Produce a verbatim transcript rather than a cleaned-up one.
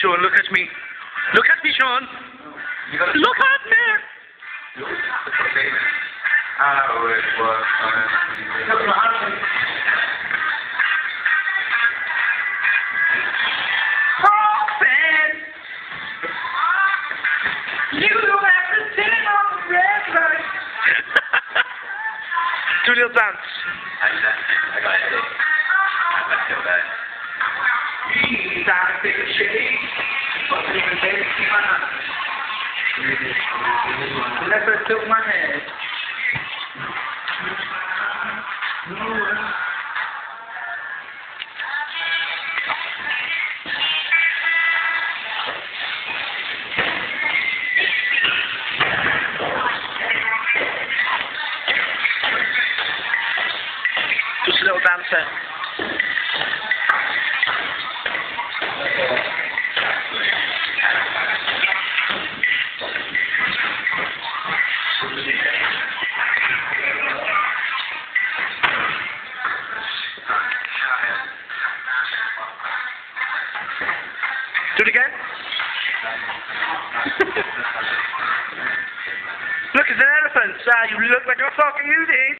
Sean, look at me. Look at me, Sean. Look at me. How it was. You don't have to sit on the red light. Do a little dance. I got a headache. I feel bad. He's out of big shape. Never took my head. Just a little dancer. Do it again. Look, it's an elephant. Ah, you look like a fucking Uzi.